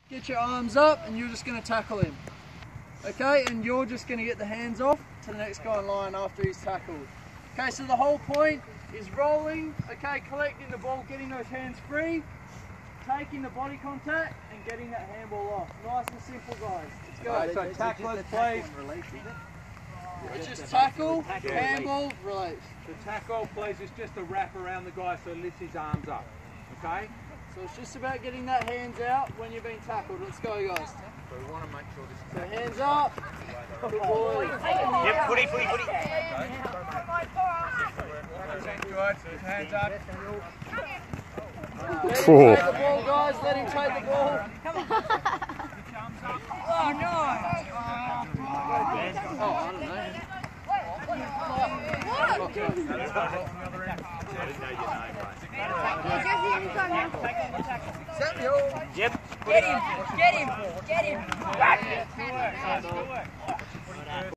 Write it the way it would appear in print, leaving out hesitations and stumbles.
Get your arms up and you're just going to tackle him. Okay, and you're just going to get the hands off to the next guy in line after he's tackled. Okay, so the whole point is rolling, okay, collecting the ball, getting those hands free, taking the body contact and getting that handball off. Nice and simple, guys. Let's go. Right, so tacklers, please. It's just tackle, handball, release. The tackle, please, is just a wrap around the guy so he lifts his arms up. Okay? So it's just about getting that hands out when you're being tackled. Let's go, guys. So we want to make sure this is... So hands up. Good boy. Yep, footy. Good. Hands up. Let him take the ball, guys. Let him take the ball. Come on. Oh, no. Oh, I don't know. Yep. Get him.